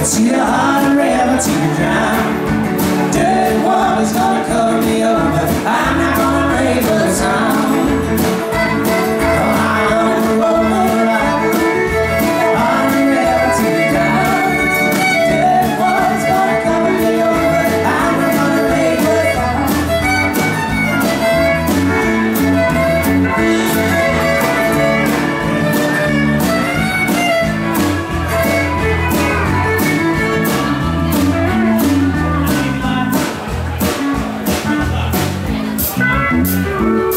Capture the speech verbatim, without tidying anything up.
See the heart of the river to drown. Dirty water's gonna cover me over. I'm not gonna break the sound. Thank you.